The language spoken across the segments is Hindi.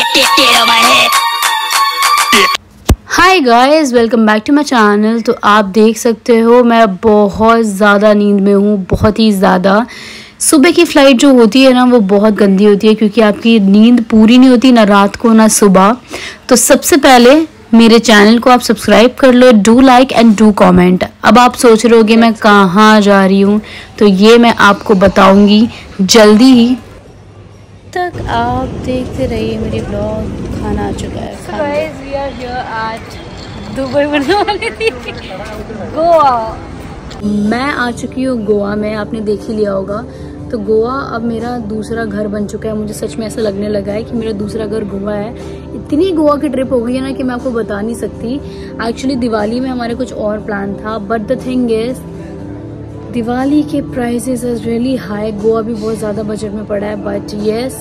Hi guys, welcome back to my channel. तो आप देख सकते हो मैं बहुत ज़्यादा नींद में हूँ, बहुत ही ज़्यादा। सुबह की फ़्लाइट जो होती है ना वो बहुत गंदी होती है, क्योंकि आपकी नींद पूरी नहीं होती ना रात को ना सुबह। तो सबसे पहले मेरे चैनल को आप सब्सक्राइब कर लो, do like and do comment. अब आप सोच रहे होगे मैं कहाँ जा रही हूँ, तो ये मैं आपको बताऊँगी जल्दी ही। तक आप देखते रहिए मेरी ब्लॉग। खाना आ चुका है। So guys, we are here at Dubai बनने वाली थी गोवा। मैं आ चुकी हूँ गोवा में, आपने देख ही लिया होगा। तो गोवा अब मेरा दूसरा घर बन चुका है। मुझे सच में ऐसा लगने लगा है कि मेरा दूसरा घर गोवा है। इतनी गोवा की ट्रिप हो गई है ना कि मैं आपको बता नहीं सकती। एक्चुअली दिवाली में हमारे कुछ और प्लान था, but the thing is Diwali के prices are really high. Goa भी बहुत ज़्यादा बजट में पड़ा है, बट येस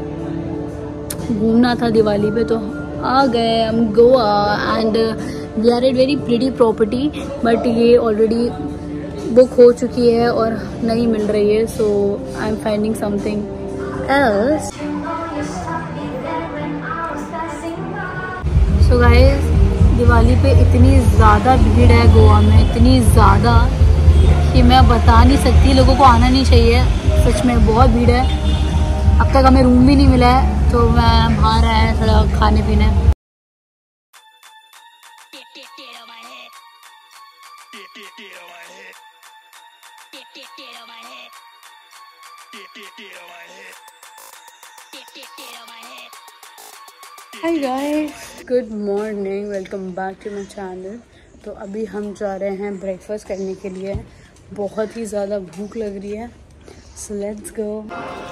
घूमना था दिवाली पे तो आ गए हम Goa. And we are at very pretty property, but ये ऑलरेडी बुक हो चुकी है और नहीं मिल रही है। So I am finding something else. So guys, Diwali पे इतनी ज़्यादा भीड़ है गोवा में, इतनी ज़्यादा कि मैं बता नहीं सकती। लोगों को आना नहीं चाहिए, सच में बहुत भीड़ है। अब तक हमें रूम भी नहीं मिला है, तो मैं बाहर आया थोड़ा खाने पीने। Hi guys, good morning, welcome back to my channel. तो अभी हम जा रहे हैं ब्रेकफास्ट करने के लिए। बहुत ही ज़्यादा भूख लग रही है, सो लेट्स गो।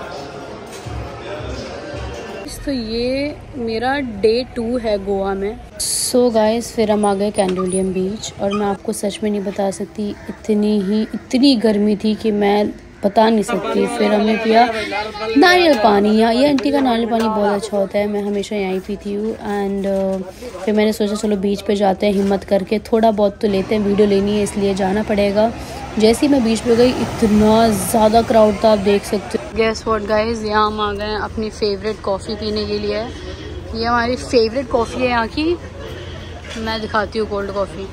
तो ये मेरा डे 2 है गोवा में। सो गाइस, फिर हम आ गए कैंडोलियम बीच, और मैं आपको सच में नहीं बता सकती, इतनी गर्मी थी कि मैं बता नहीं सकती। फिर हमने पिया नारियल पानी। ये आंटी का नारियल पानी बहुत अच्छा होता है, मैं हमेशा यहीं पीती हूँ। एंड फिर मैंने सोचा चलो बीच पे जाते हैं, हिम्मत करके थोड़ा बहुत तो लेते हैं, वीडियो लेनी है इसलिए जाना पड़ेगा। जैसे ही मैं बीच पे गई इतना ज़्यादा क्राउड था, आप देख सकते हो। गेस व्हाट गाइस, यहाँ हम आ गए अपनी फेवरेट कॉफ़ी पीने के लिए। ये हमारी फेवरेट कॉफ़ी है यहाँ की। मैं दिखाती हूँ कोल्ड कॉफ़ी।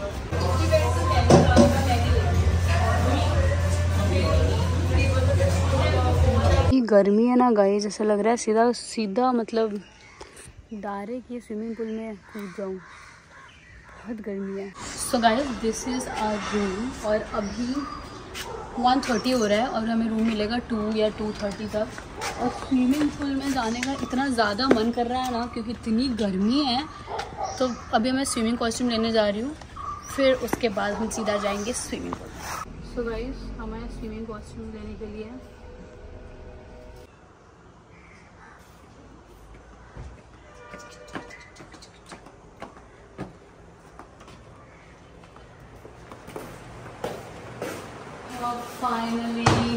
गर्मी है ना गाइस, ऐसा लग रहा है सीधा सीधा मतलब डायरेक्ट ये स्विमिंग पूल में कूद जाऊँ, बहुत गर्मी है। So guys, this is our room, और अभी 1:30 हो रहा है और हमें रूम मिलेगा 2 या 2:30 तक। और स्विमिंग पूल में जाने का इतना ज़्यादा मन कर रहा है ना, क्योंकि इतनी गर्मी है। तो अभी मैं स्विमिंग कॉस्ट्यूम लेने जा रही हूँ, फिर उसके बाद हम सीधा जाएंगे स्विमिंग पूल। सो गाइस, हमें स्विमिंग कॉस्ट्यूम लेने के लिए फाइनली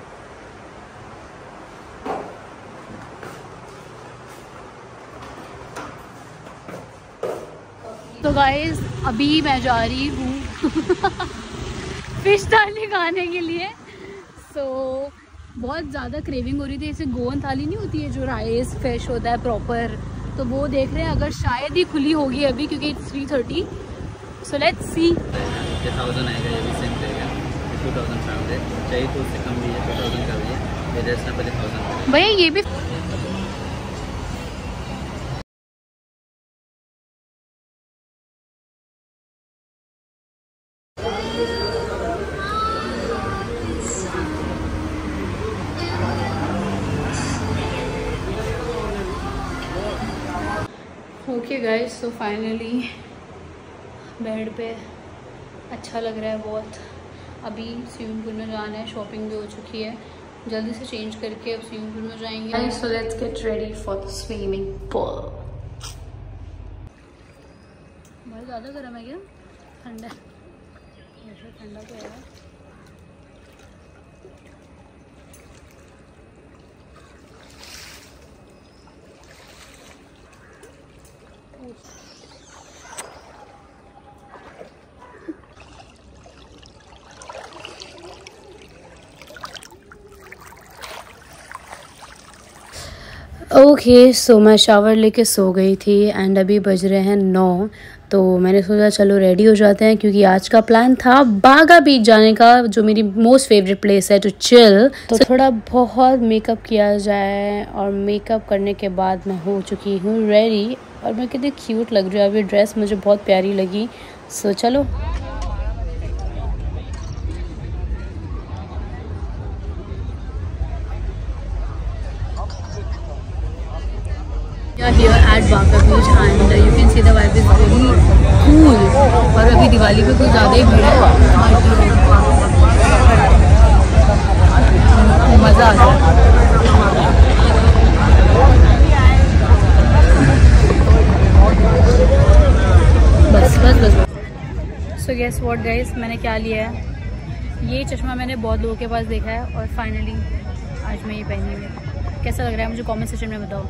तो गाइस, अभी मैं जा रही हूँ फिश थाली खाने के लिए। सो बहुत ज़्यादा क्रेविंग हो रही थी। ऐसे गोवन थाली नहीं होती है जो राइस फिश होता है प्रॉपर, तो वो देख रहे हैं, अगर शायद ही खुली होगी अभी क्योंकि इट्स 3:30। So let's see. 1000 आएगा, ये भी सेम रहेगा। 2500 चाहिए तो उससे कम भी है, 2000 का भी है। ये जैसा पहले 1000 भैया ये भी okay guys. So finally bed पे अच्छा लग रहा है बहुत। अभी स्विमिंग पूल में जाना है, शॉपिंग भी हो चुकी है, जल्दी से चेंज करके अब स्विमिंग पूल में जाएंगे। So let's get ready for the swimming pool. बहुत ज़्यादा गर्म है क्या? ठंडा है, ठंडा तो है। ओके सो मैं शावर लेके सो गई थी एंड अभी बज रहे हैं 9। तो मैंने सोचा चलो रेडी हो जाते हैं, क्योंकि आज का प्लान था बागा बीच जाने का, जो मेरी मोस्ट फेवरेट प्लेस है टू चिल। तो थोड़ा बहुत मेकअप किया जाए, और मेकअप करने के बाद मैं हो चुकी हूँ रेडी। और मैं कितनी क्यूट लग रही हूँ, अभी ड्रेस मुझे बहुत प्यारी लगी। सो चलो। Here at Baga Beach and you can see the vibe is very cool। और अभी दिवाली पे कुछ ज़्यादा ही भीड़ है, मज़ा आ गया। बस। सो गेस व्हाट गाइस, मैंने क्या लिया है। ये चश्मा मैंने बहुत लोगों के पास देखा है और फाइनली आज मैं ये पहनी हुई है। कैसा लग रहा है मुझे कमेंट सेक्शन में बताओ।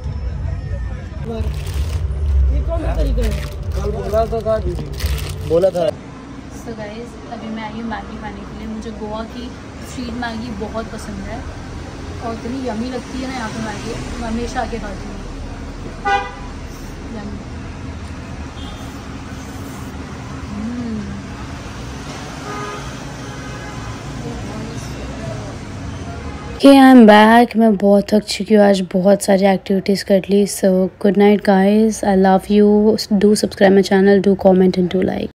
बोला था। So guys, अभी मैं आई हूँ मैगी खाने के लिए। मुझे गोवा की स्ट्रीट मैगी बहुत पसंद है और इतनी यमी लगती है ना यहाँ पे मैगी, मैं हमेशा आके खाती हूँ। यमी। I am back. मैं बहुत थक चुकी हूँ, आज बहुत सारी एक्टिविटीज़ कर ली। So good night guys, I love you. Do subscribe my channel, do comment and do like.